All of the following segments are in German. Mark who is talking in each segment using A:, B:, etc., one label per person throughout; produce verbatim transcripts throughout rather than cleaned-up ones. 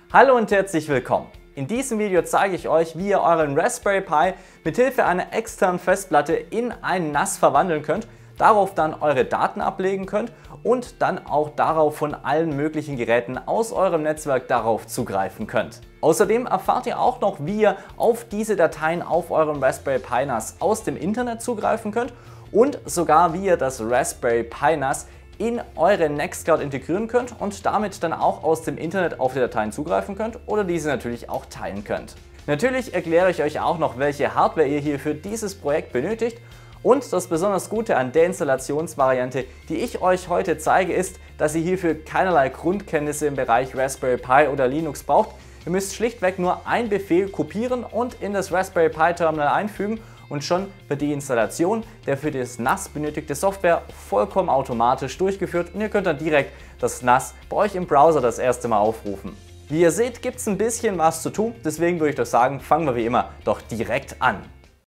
A: Hallo und herzlich willkommen! In diesem Video zeige ich euch, wie ihr euren Raspberry Pi mithilfe einer externen Festplatte in ein N A S verwandeln könnt, darauf dann eure Daten ablegen könnt und dann auch darauf von allen möglichen Geräten aus eurem Netzwerk darauf zugreifen könnt. Außerdem erfahrt ihr auch noch, wie ihr auf diese Dateien auf eurem Raspberry Pi N A S aus dem Internet zugreifen könnt und sogar wie ihr das Raspberry Pi N A S in eure Nextcloud integrieren könnt und damit dann auch aus dem Internet auf die Dateien zugreifen könnt oder diese natürlich auch teilen könnt. Natürlich erkläre ich euch auch noch, welche Hardware ihr hier für dieses Projekt benötigt. Und das besonders Gute an der Installationsvariante, die ich euch heute zeige, ist, dass ihr hierfür keinerlei Grundkenntnisse im Bereich Raspberry Pi oder Linux braucht. Ihr müsst schlichtweg nur einen Befehl kopieren und in das Raspberry Pi Terminal einfügen und schon wird die Installation der für das N A S benötigte Software vollkommen automatisch durchgeführt und ihr könnt dann direkt das N A S bei euch im Browser das erste Mal aufrufen. Wie ihr seht, gibt es ein bisschen was zu tun, deswegen würde ich doch sagen, fangen wir wie immer doch direkt an.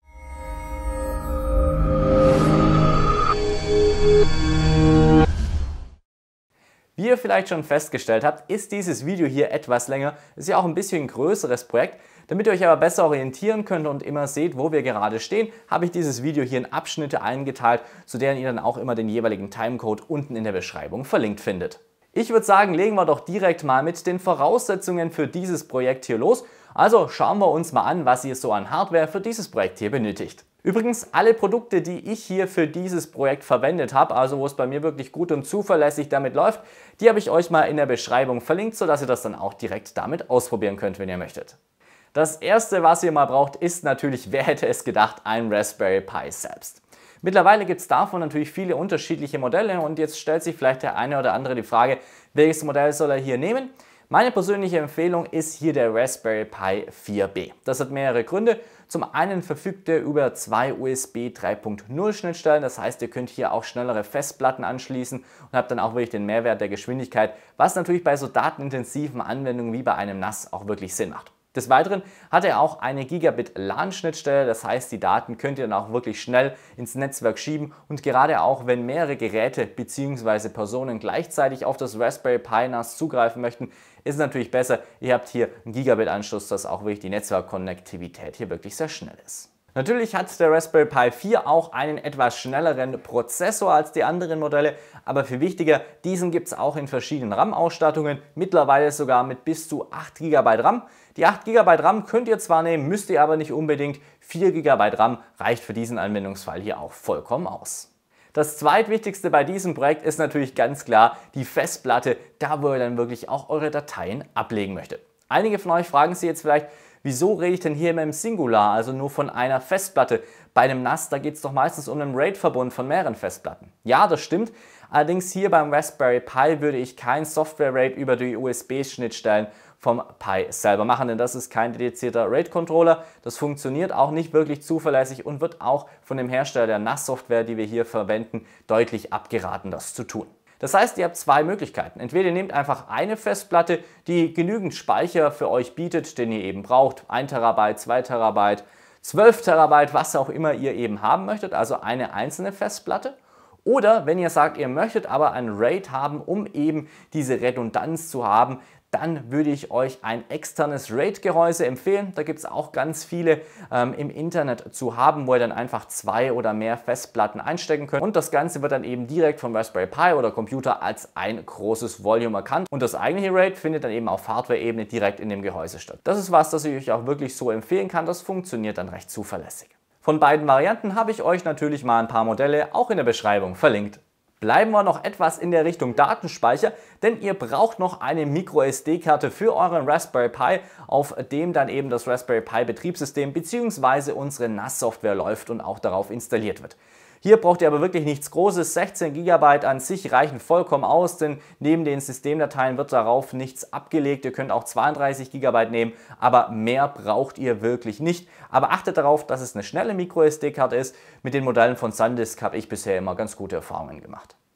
A: Wie ihr vielleicht schon festgestellt habt, ist dieses Video hier etwas länger, ist ja auch ein bisschen ein größeres Projekt. Damit ihr euch aber besser orientieren könnt und immer seht, wo wir gerade stehen, habe ich dieses Video hier in Abschnitte eingeteilt, zu denen ihr dann auch immer den jeweiligen Timecode unten in der Beschreibung verlinkt findet. Ich würde sagen, legen wir doch direkt mal mit den Voraussetzungen für dieses Projekt hier los. Also schauen wir uns mal an, was ihr so an Hardware für dieses Projekt hier benötigt. Übrigens, alle Produkte, die ich hier für dieses Projekt verwendet habe, also wo es bei mir wirklich gut und zuverlässig damit läuft, die habe ich euch mal in der Beschreibung verlinkt, sodass ihr das dann auch direkt damit ausprobieren könnt, wenn ihr möchtet. Das erste, was ihr mal braucht, ist natürlich, wer hätte es gedacht, ein Raspberry Pi selbst. Mittlerweile gibt es davon natürlich viele unterschiedliche Modelle und jetzt stellt sich vielleicht der eine oder andere die Frage, welches Modell soll er hier nehmen? Meine persönliche Empfehlung ist hier der Raspberry Pi vier B. Das hat mehrere Gründe. Zum einen verfügt er über zwei U S B drei Punkt null Schnittstellen, das heißt, ihr könnt hier auch schnellere Festplatten anschließen und habt dann auch wirklich den Mehrwert der Geschwindigkeit, was natürlich bei so datenintensiven Anwendungen wie bei einem N A S auch wirklich Sinn macht. Des Weiteren hat er auch eine Gigabit LAN-Schnittstelle, das heißt, die Daten könnt ihr dann auch wirklich schnell ins Netzwerk schieben und gerade auch, wenn mehrere Geräte bzw. Personen gleichzeitig auf das Raspberry Pi N A S zugreifen möchten, ist es natürlich besser, ihr habt hier einen Gigabit-Anschluss, dass auch wirklich die Netzwerkkonnektivität hier wirklich sehr schnell ist. Natürlich hat der Raspberry Pi vier auch einen etwas schnelleren Prozessor als die anderen Modelle, aber viel wichtiger, diesen gibt es auch in verschiedenen RAM-Ausstattungen, mittlerweile sogar mit bis zu acht Gigabyte RAM. Die acht Gigabyte RAM könnt ihr zwar nehmen, müsst ihr aber nicht unbedingt. vier Gigabyte RAM reicht für diesen Anwendungsfall hier auch vollkommen aus. Das zweitwichtigste bei diesem Projekt ist natürlich ganz klar die Festplatte, da wo ihr dann wirklich auch eure Dateien ablegen möchtet. Einige von euch fragen sich jetzt vielleicht, wieso rede ich denn hier immer im Singular, also nur von einer Festplatte? Bei einem N A S, da geht es doch meistens um einen RAID-Verbund von mehreren Festplatten. Ja, das stimmt. Allerdings hier beim Raspberry Pi würde ich kein Software-RAID über die U S B-Schnittstellen vom Pi selber machen, denn das ist kein dedizierter RAID-Controller. Das funktioniert auch nicht wirklich zuverlässig und wird auch von dem Hersteller der N A S-Software, die wir hier verwenden, deutlich abgeraten, das zu tun. Das heißt, ihr habt zwei Möglichkeiten. Entweder ihr nehmt einfach eine Festplatte, die genügend Speicher für euch bietet, den ihr eben braucht, ein Terabyte, zwei Terabyte, zwölf Terabyte, was auch immer ihr eben haben möchtet, also eine einzelne Festplatte. Oder wenn ihr sagt, ihr möchtet aber ein RAID haben, um eben diese Redundanz zu haben, dann würde ich euch ein externes RAID-Gehäuse empfehlen. Da gibt es auch ganz viele ähm, im Internet zu haben, wo ihr dann einfach zwei oder mehr Festplatten einstecken könnt. Und das Ganze wird dann eben direkt vom Raspberry Pi oder Computer als ein großes Volume erkannt. Und das eigentliche RAID findet dann eben auf Hardware-Ebene direkt in dem Gehäuse statt. Das ist was, das ich euch auch wirklich so empfehlen kann. Das funktioniert dann recht zuverlässig. Von beiden Varianten habe ich euch natürlich mal ein paar Modelle auch in der Beschreibung verlinkt. Bleiben wir noch etwas in der Richtung Datenspeicher, denn ihr braucht noch eine Micro S D-Karte für euren Raspberry Pi, auf dem dann eben das Raspberry Pi Betriebssystem bzw. unsere N A S-Software läuft und auch darauf installiert wird. Hier braucht ihr aber wirklich nichts Großes, sechzehn Gigabyte an sich reichen vollkommen aus, denn neben den Systemdateien wird darauf nichts abgelegt. Ihr könnt auch zweiunddreißig Gigabyte nehmen, aber mehr braucht ihr wirklich nicht. Aber achtet darauf, dass es eine schnelle Micro S D-Karte ist. Mit den Modellen von SanDisk habe ich bisher immer ganz gute Erfahrungen gemacht.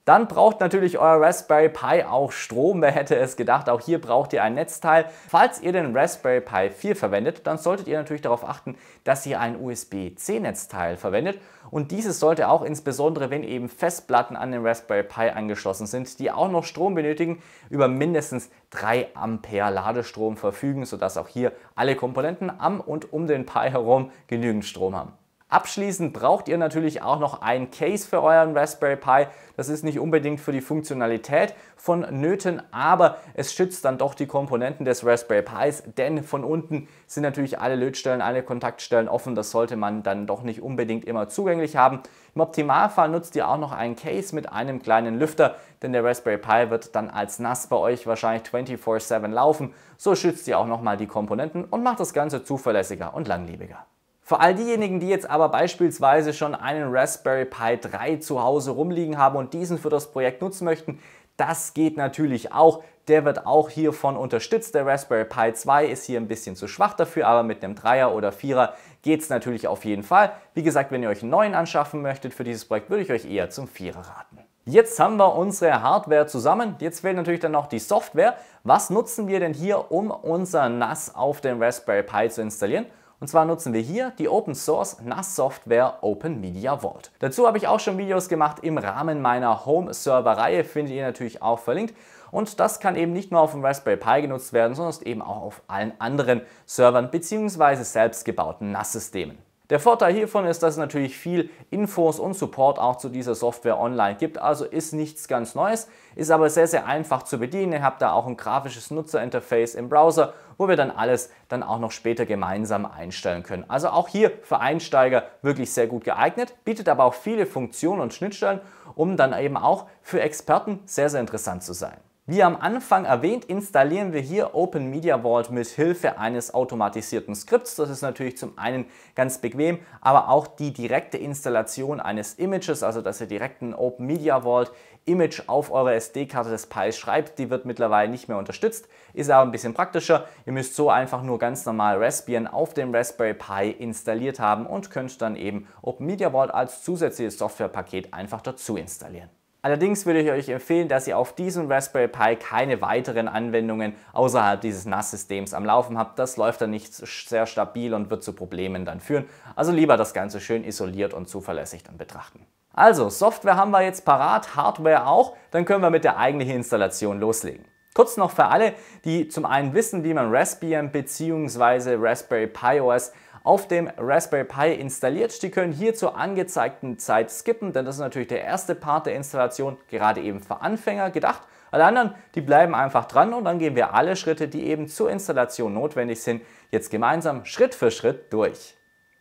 A: Dann braucht natürlich euer Raspberry Pi auch Strom, wer hätte es gedacht, auch hier braucht ihr ein Netzteil. Falls ihr den Raspberry Pi vier verwendet, dann solltet ihr natürlich darauf achten, dass ihr ein U S B C Netzteil verwendet und dieses sollte auch insbesondere, wenn eben Festplatten an den Raspberry Pi angeschlossen sind, die auch noch Strom benötigen, über mindestens drei Ampere Ladestrom verfügen, sodass auch hier alle Komponenten am und um den Pi herum genügend Strom haben. Abschließend braucht ihr natürlich auch noch ein Case für euren Raspberry Pi. Das ist nicht unbedingt für die Funktionalität von Nöten, aber es schützt dann doch die Komponenten des Raspberry Pis, denn von unten sind natürlich alle Lötstellen, alle Kontaktstellen offen. Das sollte man dann doch nicht unbedingt immer zugänglich haben. Im Optimalfall nutzt ihr auch noch ein Case mit einem kleinen Lüfter, denn der Raspberry Pi wird dann als N A S bei euch wahrscheinlich vierundzwanzig sieben laufen. So schützt ihr auch nochmal die Komponenten und macht das Ganze zuverlässiger und langlebiger. Für all diejenigen, die jetzt aber beispielsweise schon einen Raspberry Pi drei zu Hause rumliegen haben und diesen für das Projekt nutzen möchten, das geht natürlich auch. Der wird auch hiervon unterstützt. Der Raspberry Pi zwei ist hier ein bisschen zu schwach dafür, aber mit einem Dreier oder Vierer geht es natürlich auf jeden Fall. Wie gesagt, wenn ihr euch einen neuen anschaffen möchtet für dieses Projekt, würde ich euch eher zum Vierer raten. Jetzt haben wir unsere Hardware zusammen. Jetzt fehlt natürlich dann noch die Software. Was nutzen wir denn hier, um unser N A S auf dem Raspberry Pi zu installieren? Und zwar nutzen wir hier die Open Source N A S-Software Open Media Vault. Dazu habe ich auch schon Videos gemacht im Rahmen meiner Home-Server-Reihe, findet ihr natürlich auch verlinkt. Und das kann eben nicht nur auf dem Raspberry Pi genutzt werden, sondern eben auch auf allen anderen Servern bzw. selbstgebauten N A S-Systemen. Der Vorteil hiervon ist, dass es natürlich viel Infos und Support auch zu dieser Software online gibt, also ist nichts ganz Neues, ist aber sehr, sehr einfach zu bedienen. Ihr habt da auch ein grafisches Nutzerinterface im Browser, wo wir dann alles dann auch noch später gemeinsam einstellen können. Also auch hier für Einsteiger wirklich sehr gut geeignet, bietet aber auch viele Funktionen und Schnittstellen, um dann eben auch für Experten sehr, sehr interessant zu sein. Wie am Anfang erwähnt, installieren wir hier Open Media Vault mit Hilfe eines automatisierten Skripts. Das ist natürlich zum einen ganz bequem, aber auch die direkte Installation eines Images, also dass ihr direkt ein Open Media Vault Image auf eure S D-Karte des Pis schreibt, die wird mittlerweile nicht mehr unterstützt, ist aber ein bisschen praktischer. Ihr müsst so einfach nur ganz normal Raspbian auf dem Raspberry Pi installiert haben und könnt dann eben Open Media Vault als zusätzliches Softwarepaket einfach dazu installieren. Allerdings würde ich euch empfehlen, dass ihr auf diesem Raspberry Pi keine weiteren Anwendungen außerhalb dieses N A S-Systems am Laufen habt. Das läuft dann nicht sehr stabil und wird zu Problemen dann führen. Also lieber das Ganze schön isoliert und zuverlässig dann betrachten. Also, Software haben wir jetzt parat, Hardware auch, dann können wir mit der eigentlichen Installation loslegen. Kurz noch für alle, die zum einen wissen, wie man Raspbian bzw. Raspberry Pi O S auf dem Raspberry Pi installiert. Die können hier zur angezeigten Zeit skippen, denn das ist natürlich der erste Part der Installation, gerade eben für Anfänger gedacht. Alle anderen, die bleiben einfach dran und dann gehen wir alle Schritte, die eben zur Installation notwendig sind, jetzt gemeinsam Schritt für Schritt durch.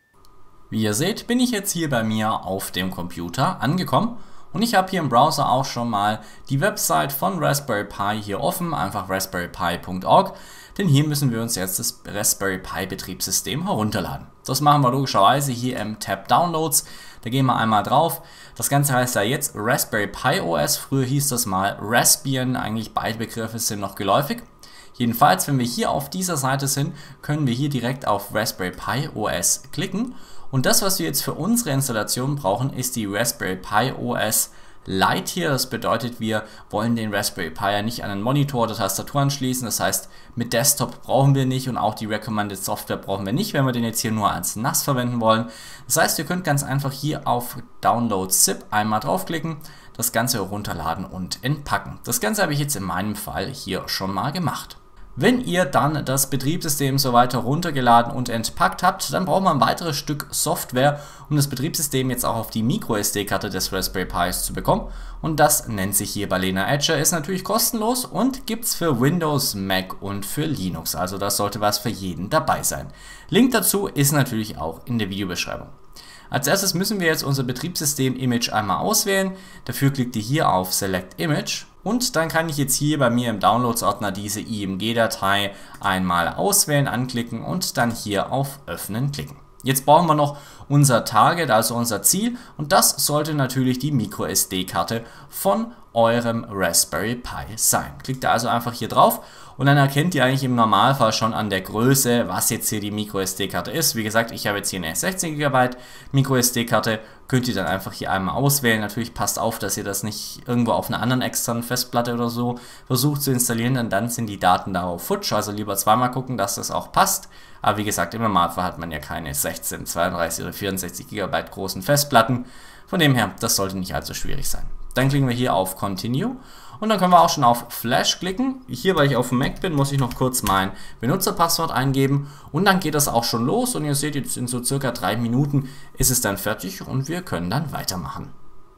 B: Wie ihr seht, bin ich jetzt hier bei mir auf dem Computer angekommen. Und ich habe hier im Browser auch schon mal die Website von Raspberry Pi hier offen, einfach raspberry pi punkt org, denn hier müssen wir uns jetzt das Raspberry Pi Betriebssystem herunterladen. Das machen wir logischerweise hier im Tab Downloads, da gehen wir einmal drauf. Das Ganze heißt ja jetzt Raspberry Pi O S, früher hieß das mal Raspbian, eigentlich beide Begriffe sind noch geläufig. Jedenfalls, wenn wir hier auf dieser Seite sind, können wir hier direkt auf Raspberry Pi O S klicken. Und das, was wir jetzt für unsere Installation brauchen, ist die Raspberry Pi O S Lite hier. Das bedeutet, wir wollen den Raspberry Pi ja nicht an einen Monitor oder Tastatur anschließen. Das heißt, mit Desktop brauchen wir nicht und auch die Recommended Software brauchen wir nicht, wenn wir den jetzt hier nur als N A S verwenden wollen. Das heißt, ihr könnt ganz einfach hier auf Download Zip einmal draufklicken, das Ganze herunterladen und entpacken. Das Ganze habe ich jetzt in meinem Fall hier schon mal gemacht. Wenn ihr dann das Betriebssystem so weiter runtergeladen und entpackt habt, dann braucht man ein weiteres Stück Software, um das Betriebssystem jetzt auch auf die Micro S D-Karte des Raspberry Pis zu bekommen. Und das nennt sich hier Balena Etcher, ist natürlich kostenlos und gibt es für Windows, Mac und für Linux. Also das sollte was für jeden dabei sein. Link dazu ist natürlich auch in der Videobeschreibung. Als erstes müssen wir jetzt unser Betriebssystem-Image einmal auswählen. Dafür klickt ihr hier auf Select Image. Und dann kann ich jetzt hier bei mir im Downloads-Ordner diese I M G-Datei einmal auswählen, anklicken und dann hier auf Öffnen klicken. Jetzt brauchen wir noch unser Target, also unser Ziel, und das sollte natürlich die Micro S D-Karte von eurem Raspberry Pi sein. Klickt da also einfach hier drauf und dann erkennt ihr eigentlich im Normalfall schon an der Größe, was jetzt hier die MicroSD-Karte ist. Wie gesagt, ich habe jetzt hier eine sechzehn Gigabyte MicroSD-Karte, könnt ihr dann einfach hier einmal auswählen. Natürlich passt auf, dass ihr das nicht irgendwo auf einer anderen externen Festplatte oder so versucht zu installieren, denn dann sind die Daten darauf futsch. Also lieber zweimal gucken, dass das auch passt. Aber wie gesagt, im Normalfall hat man ja keine sechzehn, zweiunddreißig oder vierundsechzig Gigabyte großen Festplatten. Von dem her, das sollte nicht allzu schwierig sein. Dann klicken wir hier auf Continue und dann können wir auch schon auf Flash klicken. Hier, weil ich auf dem Mac bin, muss ich noch kurz mein Benutzerpasswort eingeben und dann geht das auch schon los und ihr seht jetzt in so circa drei Minuten ist es dann fertig und wir können dann weitermachen.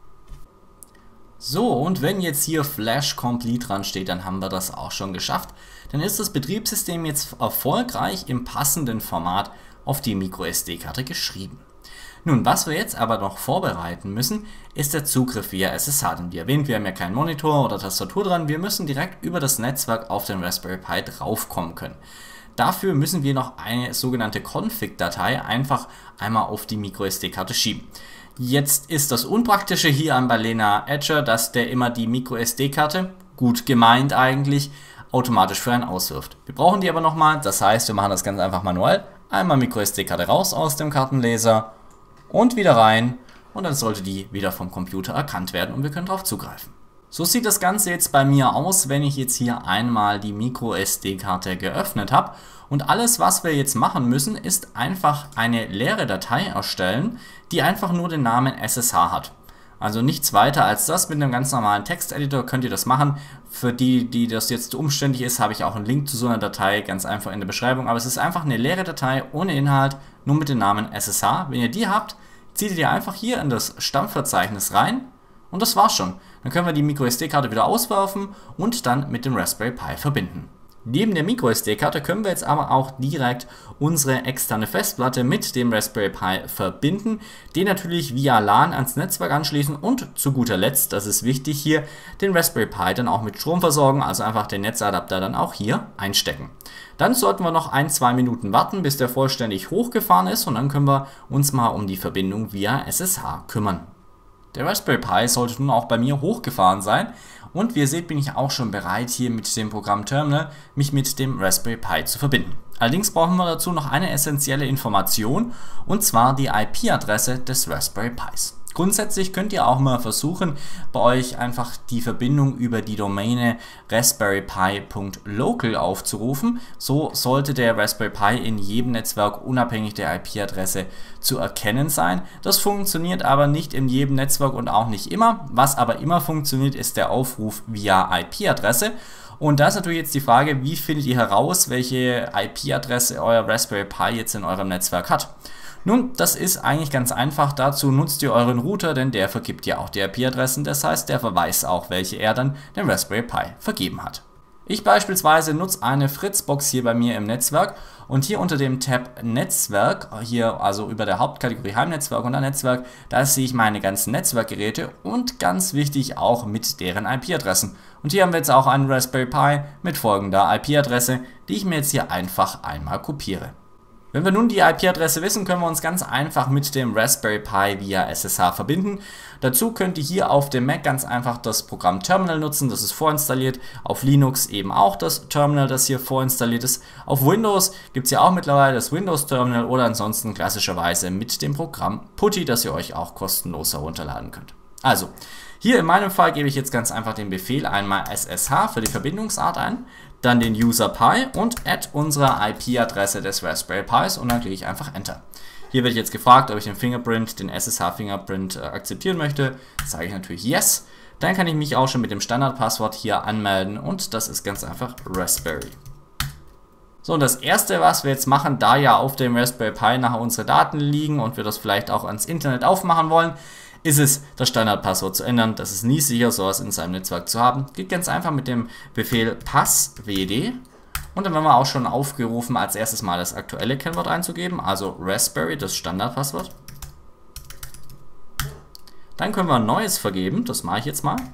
B: So, und wenn jetzt hier Flash Complete dran steht, dann haben wir das auch schon geschafft. Dann ist das Betriebssystem jetzt erfolgreich im passenden Format auf die MicroSD-Karte geschrieben. Nun, was wir jetzt aber noch vorbereiten müssen, ist der Zugriff via S S H. Denn wie erwähnt, wir haben ja keinen Monitor oder Tastatur dran, wir müssen direkt über das Netzwerk auf den Raspberry Pi draufkommen können. Dafür müssen wir noch eine sogenannte Config-Datei einfach einmal auf die MicroSD-Karte schieben. Jetzt ist das Unpraktische hier an Balena Etcher, dass der immer die MicroSD-Karte, gut gemeint eigentlich, automatisch für einen auswirft. Wir brauchen die aber nochmal, das heißt, wir machen das ganz einfach manuell. Einmal MicroSD-Karte raus aus dem Kartenleser und wieder rein und dann sollte die wieder vom Computer erkannt werden und wir können darauf zugreifen. So sieht das Ganze jetzt bei mir aus, wenn ich jetzt hier einmal die MicroSD-Karte geöffnet habe. Und alles, was wir jetzt machen müssen, ist einfach eine leere Datei erstellen, die einfach nur den Namen S S H hat. Also nichts weiter als das. Mit einem ganz normalen Texteditor könnt ihr das machen. Für die, die das jetzt zu umständlich ist, habe ich auch einen Link zu so einer Datei ganz einfach in der Beschreibung. Aber es ist einfach eine leere Datei ohne Inhalt, nur mit dem Namen S S H. Wenn ihr die habt, zieht ihr einfach hier in das Stammverzeichnis rein und das war's schon. Dann können wir die MicroSD-Karte wieder auswerfen und dann mit dem Raspberry Pi verbinden. Neben der MicroSD-Karte können wir jetzt aber auch direkt unsere externe Festplatte mit dem Raspberry Pi verbinden, den natürlich via LAN ans Netzwerk anschließen und zu guter Letzt, das ist wichtig hier, den Raspberry Pi dann auch mit Strom versorgen, also einfach den Netzadapter dann auch hier einstecken. Dann sollten wir noch ein, zwei Minuten warten, bis der vollständig hochgefahren ist und dann können wir uns mal um die Verbindung via S S H kümmern. Der Raspberry Pi sollte nun auch bei mir hochgefahren sein und wie ihr seht, bin ich auch schon bereit, hier mit dem Programm Terminal mich mit dem Raspberry Pi zu verbinden. Allerdings brauchen wir dazu noch eine essentielle Information und zwar die I P-Adresse des Raspberry Pis. Grundsätzlich könnt ihr auch mal versuchen, bei euch einfach die Verbindung über die Domäne raspberry pi punkt local aufzurufen. So sollte der Raspberry Pi in jedem Netzwerk unabhängig der I P-Adresse zu erkennen sein. Das funktioniert aber nicht in jedem Netzwerk und auch nicht immer. Was aber immer funktioniert, ist der Aufruf via I P-Adresse. Und da ist natürlich jetzt die Frage, wie findet ihr heraus, welche I P-Adresse euer Raspberry Pi jetzt in eurem Netzwerk hat? Nun, das ist eigentlich ganz einfach. Dazu nutzt ihr euren Router, denn der vergibt ja auch die I P-Adressen. Das heißt, der verweist auch, welche er dann dem Raspberry Pi vergeben hat. Ich beispielsweise nutze eine Fritzbox hier bei mir im Netzwerk und hier unter dem Tab Netzwerk, hier also über der Hauptkategorie Heimnetzwerk und dann Netzwerk, da sehe ich meine ganzen Netzwerkgeräte und ganz wichtig auch mit deren I P-Adressen. Und hier haben wir jetzt auch einen Raspberry Pi mit folgender I P-Adresse, die ich mir jetzt hier einfach einmal kopiere. Wenn wir nun die I P-Adresse wissen, können wir uns ganz einfach mit dem Raspberry Pi via S S H verbinden. Dazu könnt ihr hier auf dem Mac ganz einfach das Programm Terminal nutzen, das ist vorinstalliert. Auf Linux eben auch das Terminal, das hier vorinstalliert ist. Auf Windows gibt es ja auch mittlerweile das Windows Terminal oder ansonsten klassischerweise mit dem Programm PuTTY, das ihr euch auch kostenlos herunterladen könnt. Also, hier in meinem Fall gebe ich jetzt ganz einfach den Befehl einmal S S H für die Verbindungsart ein, dann den User Pi und add unsere I P-Adresse des Raspberry Pis und dann klicke ich einfach Enter. Hier werde ich jetzt gefragt, ob ich den Fingerprint, den S S H-Fingerprint äh, akzeptieren möchte. Das sage ich natürlich Yes. Dann kann ich mich auch schon mit dem Standardpasswort hier anmelden und das ist ganz einfach Raspberry. So, und das erste, was wir jetzt machen, da ja auf dem Raspberry Pi nachher unsere Daten liegen und wir das vielleicht auch ans Internet aufmachen wollen, ist es, das Standardpasswort zu ändern. Das ist nie sicher, sowas in seinem Netzwerk zu haben. Geht ganz einfach mit dem Befehl passwd und dann werden wir auch schon aufgerufen, als erstes mal das aktuelle Kennwort einzugeben, also Raspberry, das Standardpasswort. Dann können wir ein neues vergeben, das mache ich jetzt mal.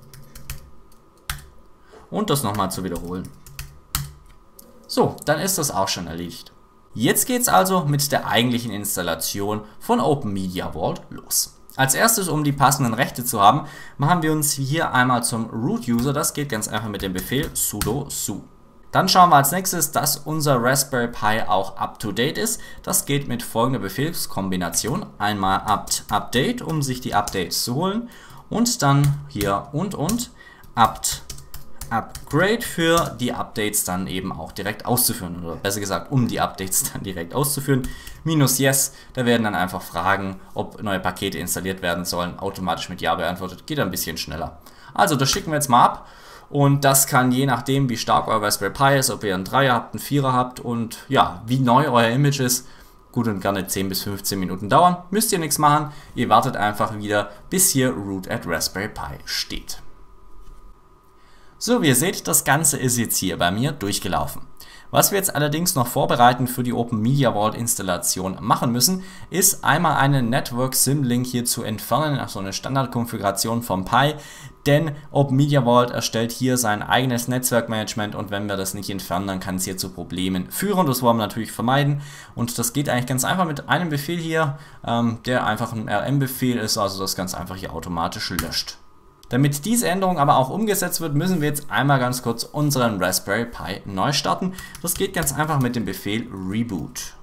B: Und das nochmal zu wiederholen. So, dann ist das auch schon erledigt. Jetzt geht es also mit der eigentlichen Installation von OpenMediaVault los. Als erstes, um die passenden Rechte zu haben, machen wir uns hier einmal zum Root-User. Das geht ganz einfach mit dem Befehl sudo su. Dann schauen wir als nächstes, dass unser Raspberry Pi auch up-to-date ist. Das geht mit folgender Befehlskombination. Einmal apt update, um sich die Updates zu holen. Und dann hier und und apt upgrade für die Updates dann eben auch direkt auszuführen. Oder besser gesagt, um die Updates dann direkt auszuführen. Minus yes, da werden dann einfach Fragen, ob neue Pakete installiert werden sollen, automatisch mit ja beantwortet. Geht ein bisschen schneller. Also das schicken wir jetzt mal ab. Und das kann je nachdem, wie stark euer Raspberry Pi ist, ob ihr einen Dreier habt, einen Vierer habt und ja, wie neu euer Image ist, gut und gerne zehn bis fünfzehn Minuten dauern. Müsst ihr nichts machen, ihr wartet einfach wieder, bis hier root at Raspberry Pi steht. So, wie ihr seht, das Ganze ist jetzt hier bei mir durchgelaufen. Was wir jetzt allerdings noch vorbereitend für die Open Media Vault Installation machen müssen, ist einmal einen Network Symlink hier zu entfernen, also eine Standardkonfiguration vom Pi, denn Open Media Vault erstellt hier sein eigenes Netzwerkmanagement und wenn wir das nicht entfernen, dann kann es hier zu Problemen führen. Das wollen wir natürlich vermeiden und das geht eigentlich ganz einfach mit einem Befehl hier, ähm, der einfach ein R M-Befehl ist, also das ganz einfach hier automatisch löscht. Damit diese Änderung aber auch umgesetzt wird, müssen wir jetzt einmal ganz kurz unseren Raspberry Pi neu starten. Das geht ganz einfach mit dem Befehl reboot.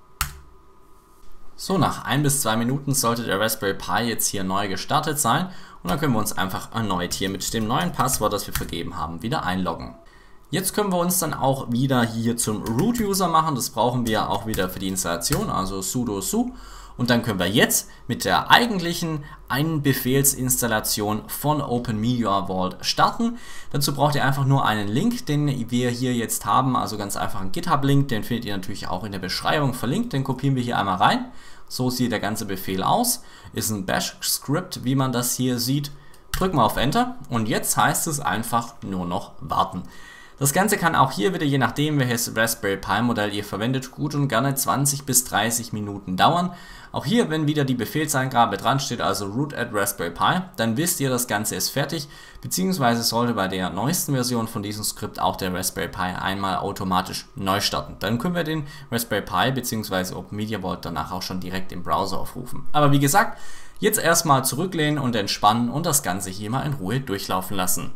B: So, nach ein bis zwei Minuten sollte der Raspberry Pi jetzt hier neu gestartet sein und dann können wir uns einfach erneut hier mit dem neuen Passwort, das wir vergeben haben, wieder einloggen. Jetzt können wir uns dann auch wieder hier zum Root-User machen. Das brauchen wir auch wieder für die Installation, also sudo su. Und dann können wir jetzt mit der eigentlichen Einbefehlsinstallation von Open Media Vault starten. Dazu braucht ihr einfach nur einen Link, den wir hier jetzt haben, also ganz einfach einen GitHub-Link, den findet ihr natürlich auch in der Beschreibung verlinkt, den kopieren wir hier einmal rein. So sieht der ganze Befehl aus, ist ein Bash-Script, wie man das hier sieht. Drücken wir auf Enter und jetzt heißt es einfach nur noch warten. Das Ganze kann auch hier wieder, je nachdem welches Raspberry Pi Modell ihr verwendet, gut und gerne zwanzig bis dreißig Minuten dauern. Auch hier, wenn wieder die Befehlseingabe dran steht, also root at Raspberry Pi, dann wisst ihr, das Ganze ist fertig, beziehungsweise sollte bei der neuesten Version von diesem Skript auch der Raspberry Pi einmal automatisch neu starten. Dann können wir den Raspberry Pi bzw. Open Media Vault danach auch schon direkt im Browser aufrufen. Aber wie gesagt, jetzt erstmal zurücklehnen und entspannen und das Ganze hier mal in Ruhe durchlaufen lassen.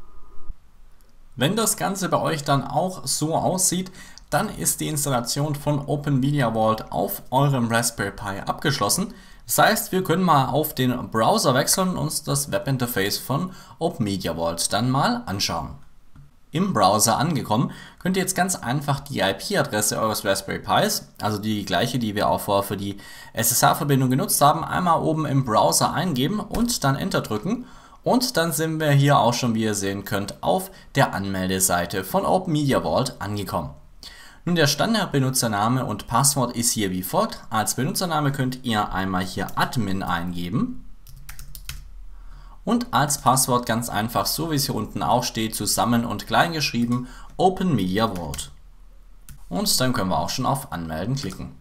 B: Wenn das Ganze bei euch dann auch so aussieht, dann ist die Installation von Open Media Vault auf eurem Raspberry Pi abgeschlossen. Das heißt, wir können mal auf den Browser wechseln und uns das Webinterface von Open Media Vault dann mal anschauen. Im Browser angekommen, könnt ihr jetzt ganz einfach die I P-Adresse eures Raspberry Pis, also die gleiche, die wir auch vorher für die S S H-Verbindung genutzt haben, einmal oben im Browser eingeben und dann Enter drücken. Und dann sind wir hier auch schon, wie ihr sehen könnt, auf der Anmeldeseite von Open Media Vault angekommen. Nun, der Standardbenutzername und Passwort ist hier wie folgt. Als Benutzername könnt ihr einmal hier Admin eingeben und als Passwort ganz einfach, so wie es hier unten auch steht, zusammen und klein geschrieben, Open Media Vault. Und dann können wir auch schon auf Anmelden klicken.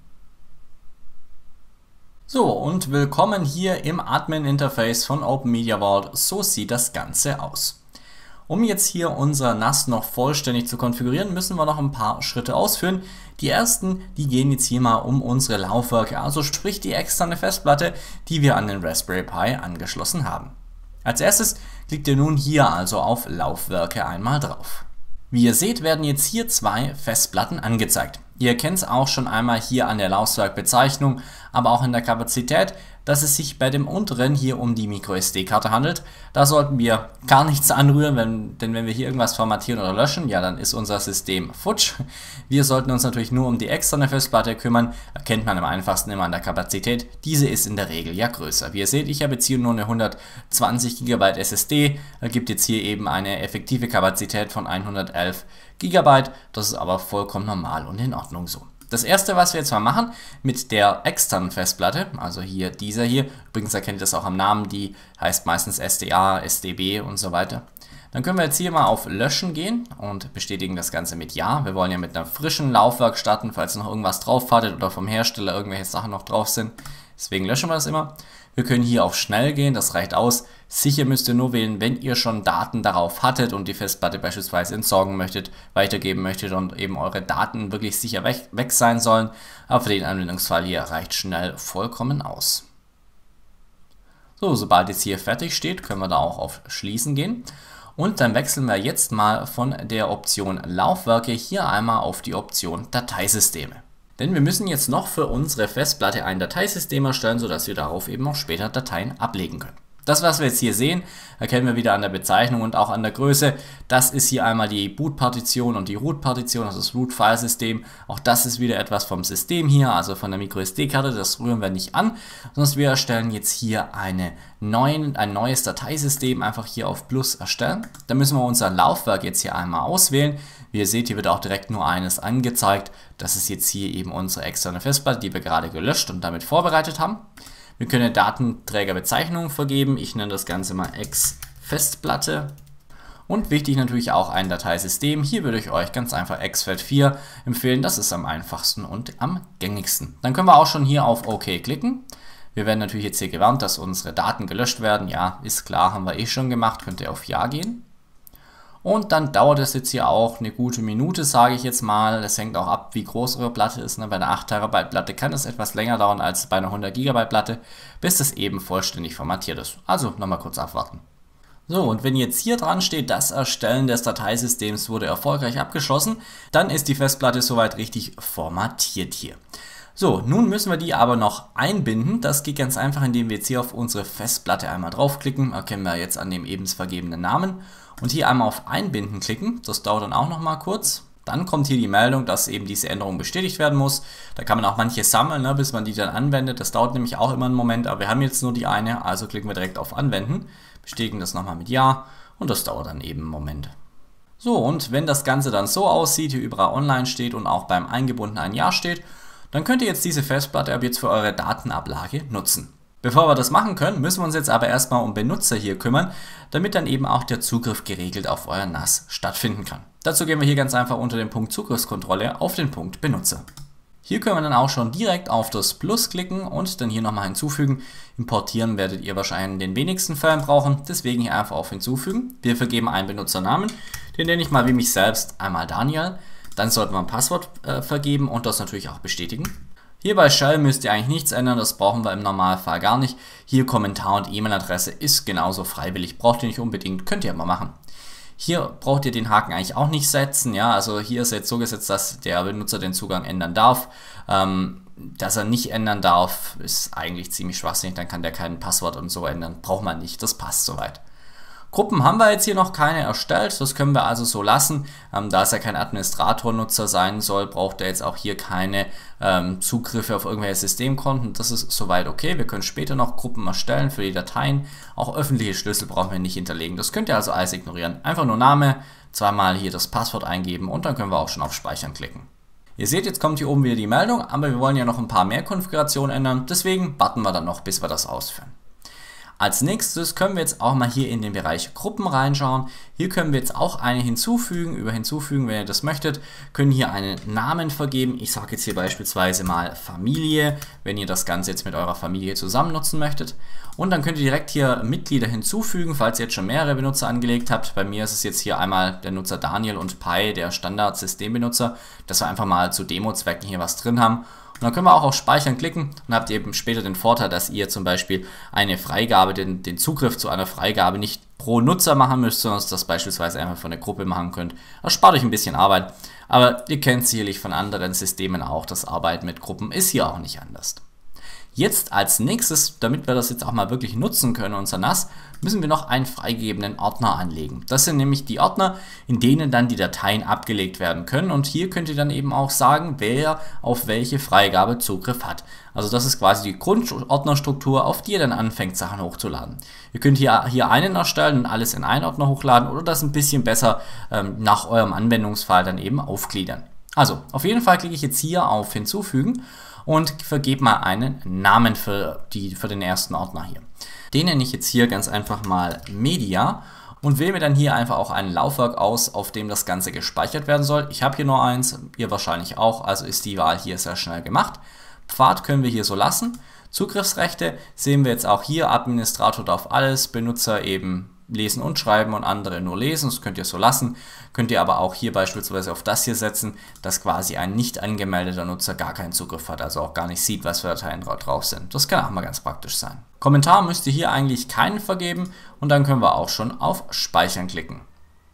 B: So, und willkommen hier im Admin-Interface von Open Media Vault. So sieht das Ganze aus. Um jetzt hier unser N A S noch vollständig zu konfigurieren, müssen wir noch ein paar Schritte ausführen. Die ersten, die gehen jetzt hier mal um unsere Laufwerke, also sprich die externe Festplatte, die wir an den Raspberry Pi angeschlossen haben. Als erstes klickt ihr nun hier also auf Laufwerke einmal drauf. Wie ihr seht, werden jetzt hier zwei Festplatten angezeigt. Ihr erkennt es auch schon einmal hier an der Laufwerkbezeichnung, aber auch in der Kapazität, dass es sich bei dem unteren hier um die MicroSD-Karte handelt. Da sollten wir gar nichts anrühren, wenn, denn wenn wir hier irgendwas formatieren oder löschen, ja, dann ist unser System futsch. Wir sollten uns natürlich nur um die externe Festplatte kümmern, erkennt man am einfachsten immer an der Kapazität. Diese ist in der Regel ja größer. Wie ihr seht, ich habe jetzt hier nur eine hundertzwanzig Gigabyte S S D, gibt jetzt hier eben eine effektive Kapazität von hundertelf Gigabyte. Das ist aber vollkommen normal und in Ordnung so. Das erste, was wir jetzt mal machen, mit der externen Festplatte, also hier dieser hier, übrigens erkennt ihr das auch am Namen, die heißt meistens S D A, S D B und so weiter. Dann können wir jetzt hier mal auf Löschen gehen und bestätigen das Ganze mit Ja. Wir wollen ja mit einem frischen Laufwerk starten, falls noch irgendwas drauf wartet oder vom Hersteller irgendwelche Sachen noch drauf sind. Deswegen löschen wir das immer. Wir können hier auf Schnell gehen, das reicht aus. Sicher müsst ihr nur wählen, wenn ihr schon Daten darauf hattet und die Festplatte beispielsweise entsorgen möchtet, weitergeben möchtet und eben eure Daten wirklich sicher weg, weg sein sollen. Aber für den Anwendungsfall hier reicht Schnell vollkommen aus. So, sobald jetzt hier fertig steht, können wir da auch auf Schließen gehen. Und dann wechseln wir jetzt mal von der Option Laufwerke hier einmal auf die Option Dateisysteme. Denn wir müssen jetzt noch für unsere Festplatte ein Dateisystem erstellen, sodass wir darauf eben auch später Dateien ablegen können. Das, was wir jetzt hier sehen, erkennen wir wieder an der Bezeichnung und auch an der Größe. Das ist hier einmal die Boot-Partition und die Root-Partition, also das Root-File-System. Auch das ist wieder etwas vom System hier, also von der MicroSD-Karte. Das rühren wir nicht an, sondern wir erstellen jetzt hier eine neuen, ein neues Dateisystem, einfach hier auf Plus erstellen. Da müssen wir unser Laufwerk jetzt hier einmal auswählen. Wie ihr seht, hier wird auch direkt nur eines angezeigt. Das ist jetzt hier eben unsere externe Festplatte, die wir gerade gelöscht und damit vorbereitet haben. Wir können eine Datenträgerbezeichnung vergeben. Ich nenne das Ganze mal X-Festplatte. Und wichtig natürlich auch ein Dateisystem. Hier würde ich euch ganz einfach X FAT vier empfehlen. Das ist am einfachsten und am gängigsten. Dann können wir auch schon hier auf OK klicken. Wir werden natürlich jetzt hier gewarnt, dass unsere Daten gelöscht werden. Ja, ist klar, haben wir eh schon gemacht. Könnt ihr auf Ja gehen. Und dann dauert es jetzt hier auch eine gute Minute, sage ich jetzt mal. Das hängt auch ab, wie groß eure Platte ist. Bei einer acht Terabyte Platte kann es etwas länger dauern als bei einer hundert Gigabyte Platte, bis das eben vollständig formatiert ist. Also nochmal kurz abwarten. So, und wenn jetzt hier dran steht, das Erstellen des Dateisystems wurde erfolgreich abgeschlossen, dann ist die Festplatte soweit richtig formatiert hier. So, nun müssen wir die aber noch einbinden. Das geht ganz einfach, indem wir jetzt hier auf unsere Festplatte einmal draufklicken. Erkennen wir jetzt an dem eben vergebenen Namen. Und hier einmal auf Einbinden klicken. Das dauert dann auch noch mal kurz. Dann kommt hier die Meldung, dass eben diese Änderung bestätigt werden muss. Da kann man auch manche sammeln, ne, bis man die dann anwendet. Das dauert nämlich auch immer einen Moment, aber wir haben jetzt nur die eine. Also klicken wir direkt auf Anwenden. Bestätigen das nochmal mit Ja. Und das dauert dann eben einen Moment. So, und wenn das Ganze dann so aussieht, hier überall online steht und auch beim Eingebunden ein Ja steht, dann könnt ihr jetzt diese Festplatte ab jetzt für eure Datenablage nutzen. Bevor wir das machen können, müssen wir uns jetzt aber erstmal um Benutzer hier kümmern, damit dann eben auch der Zugriff geregelt auf euer N A S stattfinden kann. Dazu gehen wir hier ganz einfach unter dem Punkt Zugriffskontrolle auf den Punkt Benutzer. Hier können wir dann auch schon direkt auf das Plus klicken und dann hier nochmal hinzufügen. Importieren werdet ihr wahrscheinlich in den wenigsten Fällen brauchen, deswegen hier einfach auf Hinzufügen. Wir vergeben einen Benutzernamen, den nenne ich mal wie mich selbst einmal Daniel. Dann sollten wir ein Passwort äh, vergeben und das natürlich auch bestätigen. Hier bei Shell müsst ihr eigentlich nichts ändern, das brauchen wir im Normalfall gar nicht. Hier Kommentar und E-Mail-Adresse ist genauso freiwillig, braucht ihr nicht unbedingt, könnt ihr aber machen. Hier braucht ihr den Haken eigentlich auch nicht setzen, ja, also hier ist jetzt so gesetzt, dass der Benutzer den Zugang ändern darf. Ähm, dass er nicht ändern darf, ist eigentlich ziemlich schwachsinnig, dann kann der kein Passwort und so ändern, braucht man nicht, das passt soweit. Gruppen haben wir jetzt hier noch keine erstellt, das können wir also so lassen. Ähm, da es ja kein Administrator-Nutzer sein soll, braucht er jetzt auch hier keine ähm, Zugriffe auf irgendwelche Systemkonten. Das ist soweit okay. Wir können später noch Gruppen erstellen für die Dateien. Auch öffentliche Schlüssel brauchen wir nicht hinterlegen. Das könnt ihr also alles ignorieren. Einfach nur Name, zweimal hier das Passwort eingeben und dann können wir auch schon auf Speichern klicken. Ihr seht, jetzt kommt hier oben wieder die Meldung, aber wir wollen ja noch ein paar mehr Konfigurationen ändern. Deswegen warten wir dann noch, bis wir das ausführen. Als nächstes können wir jetzt auch mal hier in den Bereich Gruppen reinschauen. Hier können wir jetzt auch eine hinzufügen. Über hinzufügen, wenn ihr das möchtet, können hier einen Namen vergeben. Ich sage jetzt hier beispielsweise mal Familie, wenn ihr das Ganze jetzt mit eurer Familie zusammen nutzen möchtet. Und dann könnt ihr direkt hier Mitglieder hinzufügen, falls ihr jetzt schon mehrere Benutzer angelegt habt. Bei mir ist es jetzt hier einmal der Nutzer Daniel und Pi, der Standard-Systembenutzer, dass wir einfach mal zu Demo-Zwecken hier was drin haben. Und dann können wir auch auf Speichern klicken und habt eben später den Vorteil, dass ihr zum Beispiel eine Freigabe, den, den Zugriff zu einer Freigabe nicht pro Nutzer machen müsst, sondern das beispielsweise einfach von der Gruppe machen könnt. Das spart euch ein bisschen Arbeit, aber ihr kennt sicherlich von anderen Systemen auch, das Arbeiten mit Gruppen ist hier auch nicht anders. Jetzt als nächstes, damit wir das jetzt auch mal wirklich nutzen können, unser N A S, müssen wir noch einen freigegebenen Ordner anlegen. Das sind nämlich die Ordner, in denen dann die Dateien abgelegt werden können. Und hier könnt ihr dann eben auch sagen, wer auf welche Freigabe Zugriff hat. Also das ist quasi die Grundordnerstruktur, auf die ihr dann anfängt, Sachen hochzuladen. Ihr könnt hier, hier einen erstellen und alles in einen Ordner hochladen oder das ein bisschen besser ähm, nach eurem Anwendungsfall dann eben aufgliedern. Also auf jeden Fall klicke ich jetzt hier auf Hinzufügen und vergebe mal einen Namen für, die, für den ersten Ordner hier. Den nenne ich jetzt hier ganz einfach mal Media und wähle mir dann hier einfach auch ein Laufwerk aus, auf dem das Ganze gespeichert werden soll. Ich habe hier nur eins, ihr wahrscheinlich auch, also ist die Wahl hier sehr schnell gemacht. Pfad können wir hier so lassen. Zugriffsrechte sehen wir jetzt auch hier, Administrator darf alles, Benutzer eben lesen und schreiben und andere nur lesen. Das könnt ihr so lassen. Könnt ihr aber auch hier beispielsweise auf das hier setzen, dass quasi ein nicht angemeldeter Nutzer gar keinen Zugriff hat, also auch gar nicht sieht, was für Dateien drauf sind. Das kann auch mal ganz praktisch sein. Kommentar müsst ihr hier eigentlich keinen vergeben und dann können wir auch schon auf Speichern klicken.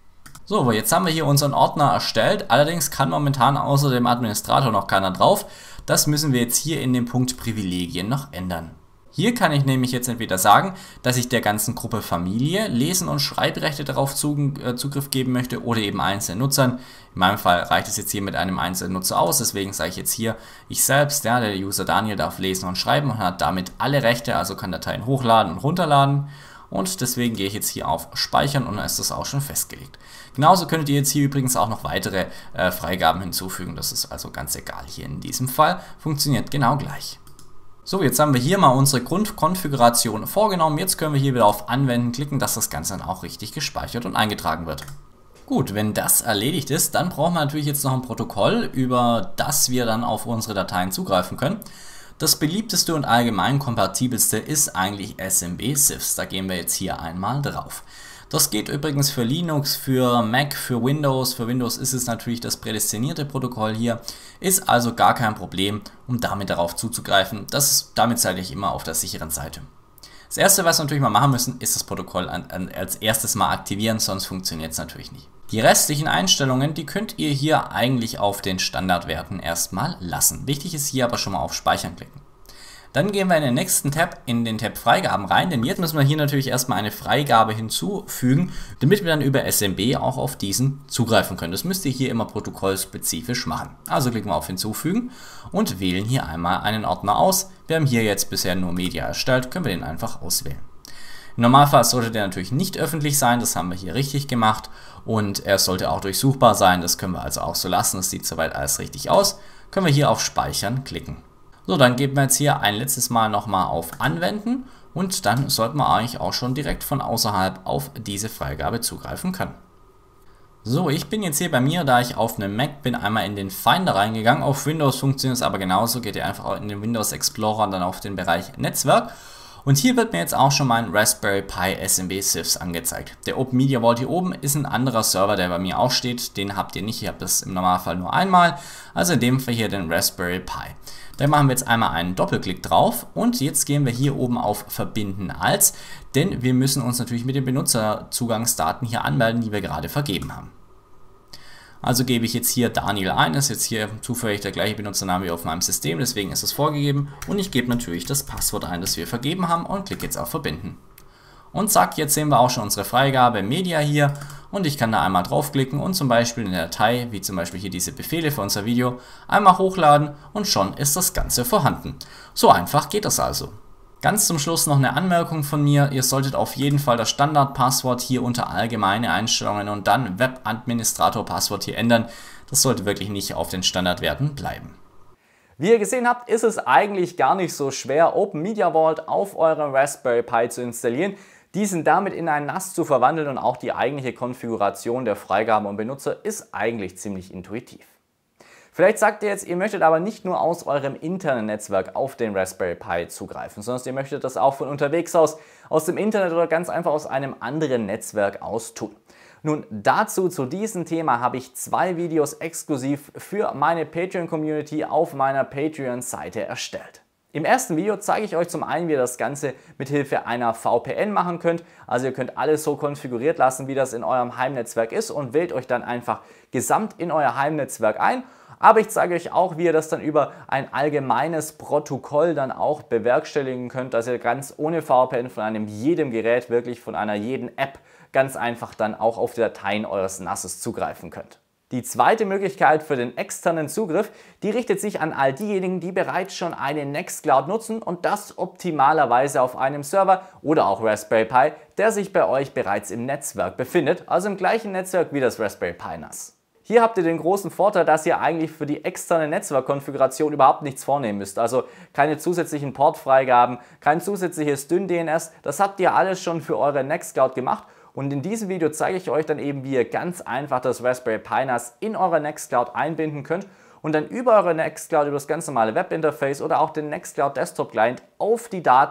B: So, jetzt haben wir hier unseren Ordner erstellt, allerdings kann momentan außer dem Administrator noch keiner drauf. Das müssen wir jetzt hier in dem Punkt Privilegien noch ändern. Hier kann ich nämlich jetzt entweder sagen, dass ich der ganzen Gruppe Familie Lesen- und Schreibrechte darauf Zugriff geben möchte oder eben einzelnen Nutzern. In meinem Fall reicht es jetzt hier mit einem einzelnen Nutzer aus, deswegen sage ich jetzt hier, ich selbst, ja, der User Daniel darf lesen und schreiben und hat damit alle Rechte, also kann Dateien hochladen und runterladen. Und deswegen gehe ich jetzt hier auf Speichern und dann ist das auch schon festgelegt. Genauso könntet ihr jetzt hier übrigens auch noch weitere äh, Freigaben hinzufügen, das ist also ganz egal hier in diesem Fall, funktioniert genau gleich. So, jetzt haben wir hier mal unsere Grundkonfiguration vorgenommen. Jetzt können wir hier wieder auf Anwenden klicken, dass das Ganze dann auch richtig gespeichert und eingetragen wird. Gut, wenn das erledigt ist, dann brauchen wir natürlich jetzt noch ein Protokoll, über das wir dann auf unsere Dateien zugreifen können. Das beliebteste und allgemein kompatibelste ist eigentlich S M B S I Fs. Da gehen wir jetzt hier einmal drauf. Das geht übrigens für Linux, für Mac, für Windows. Für Windows ist es natürlich das prädestinierte Protokoll hier. Ist also gar kein Problem, um damit darauf zuzugreifen. Das ist, damit seid ihr immer auf der sicheren Seite. Das erste, was wir natürlich mal machen müssen, ist das Protokoll an, an, als erstes mal aktivieren, sonst funktioniert es natürlich nicht. Die restlichen Einstellungen, die könnt ihr hier eigentlich auf den Standardwerten erstmal lassen. Wichtig ist hier aber schon mal auf Speichern klicken. Dann gehen wir in den nächsten Tab, in den Tab Freigaben rein, denn jetzt müssen wir hier natürlich erstmal eine Freigabe hinzufügen, damit wir dann über S M B auch auf diesen zugreifen können. Das müsst ihr hier immer protokollspezifisch machen. Also klicken wir auf Hinzufügen und wählen hier einmal einen Ordner aus. Wir haben hier jetzt bisher nur Media erstellt, können wir den einfach auswählen. Im Normalfall sollte der natürlich nicht öffentlich sein, das haben wir hier richtig gemacht und er sollte auch durchsuchbar sein, das können wir also auch so lassen, das sieht soweit alles richtig aus. Können wir hier auf Speichern klicken. So, dann geben wir jetzt hier ein letztes Mal nochmal auf Anwenden und dann sollten wir eigentlich auch schon direkt von außerhalb auf diese Freigabe zugreifen können. So, ich bin jetzt hier bei mir, da ich auf einem Mac bin, einmal in den Finder reingegangen. Auf Windows funktioniert es aber genauso, geht ihr einfach in den Windows Explorer und dann auf den Bereich Netzwerk. Und hier wird mir jetzt auch schon mein Raspberry Pi S M B S I Fs angezeigt. Der Open Media Vault hier oben ist ein anderer Server, der bei mir auch steht. Den habt ihr nicht, ihr habt das im Normalfall nur einmal. Also in dem Fall hier den Raspberry Pi. Da machen wir jetzt einmal einen Doppelklick drauf und jetzt gehen wir hier oben auf Verbinden als, denn wir müssen uns natürlich mit den Benutzerzugangsdaten hier anmelden, die wir gerade vergeben haben. Also gebe ich jetzt hier Daniel ein, das ist jetzt hier zufällig der gleiche Benutzername wie auf meinem System, deswegen ist es vorgegeben und ich gebe natürlich das Passwort ein, das wir vergeben haben und klicke jetzt auf Verbinden. Und zack, jetzt sehen wir auch schon unsere Freigabe Media hier und ich kann da einmal draufklicken und zum Beispiel eine Datei, wie zum Beispiel hier diese Befehle für unser Video, einmal hochladen und schon ist das Ganze vorhanden. So einfach geht das also. Ganz zum Schluss noch eine Anmerkung von mir, ihr solltet auf jeden Fall das Standardpasswort hier unter allgemeine Einstellungen und dann Webadministrator-Passwort hier ändern. Das sollte wirklich nicht auf den Standardwerten bleiben.
A: Wie ihr gesehen habt, ist es eigentlich gar nicht so schwer, Open Media Vault auf eurem Raspberry Pi zu installieren, diesen damit in ein NAS zu verwandeln und auch die eigentliche Konfiguration der Freigaben und Benutzer ist eigentlich ziemlich intuitiv. Vielleicht sagt ihr jetzt, ihr möchtet aber nicht nur aus eurem internen Netzwerk auf den Raspberry Pi zugreifen, sondern ihr möchtet das auch von unterwegs aus, aus dem Internet oder ganz einfach aus einem anderen Netzwerk aus tun. Nun, dazu, zu diesem Thema, habe ich zwei Videos exklusiv für meine Patreon-Community auf meiner Patreon-Seite erstellt. Im ersten Video zeige ich euch zum einen, wie ihr das Ganze mit Hilfe einer V P N machen könnt. Also ihr könnt alles so konfiguriert lassen, wie das in eurem Heimnetzwerk ist und wählt euch dann einfach gesamt in euer Heimnetzwerk ein. Aber ich zeige euch auch, wie ihr das dann über ein allgemeines Protokoll dann auch bewerkstelligen könnt, dass ihr ganz ohne V P N von einem jedem Gerät, wirklich von einer jeden App, ganz einfach dann auch auf die Dateien eures NASes zugreifen könnt. Die zweite Möglichkeit für den externen Zugriff, die richtet sich an all diejenigen, die bereits schon eine Nextcloud nutzen und das optimalerweise auf einem Server oder auch Raspberry Pi, der sich bei euch bereits im Netzwerk befindet, also im gleichen Netzwerk wie das Raspberry Pi NAS. Hier habt ihr den großen Vorteil, dass ihr eigentlich für die externe Netzwerkkonfiguration überhaupt nichts vornehmen müsst. Also keine zusätzlichen Portfreigaben, kein zusätzliches Dyn D N S, das habt ihr alles schon für eure Nextcloud gemacht. Und in diesem Video zeige ich euch dann eben, wie ihr ganz einfach das Raspberry Pi NAS in eure Nextcloud einbinden könnt und dann über eure Nextcloud, über das ganz normale Webinterface oder auch den Nextcloud Desktop Client auf die Daten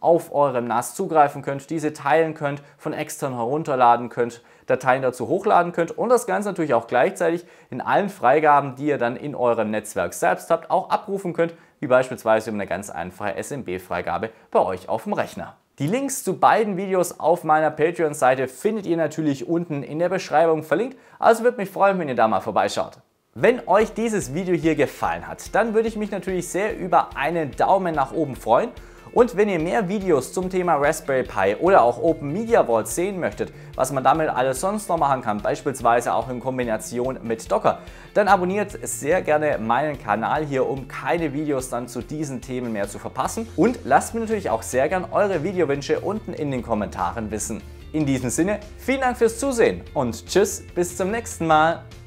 A: auf eurem N A S zugreifen könnt, diese teilen könnt, von extern herunterladen könnt, Dateien dazu hochladen könnt und das Ganze natürlich auch gleichzeitig in allen Freigaben, die ihr dann in eurem Netzwerk selbst habt, auch abrufen könnt, wie beispielsweise über eine ganz einfache S M B-Freigabe bei euch auf dem Rechner. Die Links zu beiden Videos auf meiner Patreon-Seite findet ihr natürlich unten in der Beschreibung verlinkt, also würde mich freuen, wenn ihr da mal vorbeischaut. Wenn euch dieses Video hier gefallen hat, dann würde ich mich natürlich sehr über einen Daumen nach oben freuen. Und wenn ihr mehr Videos zum Thema Raspberry Pi oder auch Open Media Vault sehen möchtet, was man damit alles sonst noch machen kann, beispielsweise auch in Kombination mit Docker, dann abonniert sehr gerne meinen Kanal hier, um keine Videos dann zu diesen Themen mehr zu verpassen. Und lasst mir natürlich auch sehr gern eure Videowünsche unten in den Kommentaren wissen. In diesem Sinne, vielen Dank fürs Zusehen und tschüss, bis zum nächsten Mal.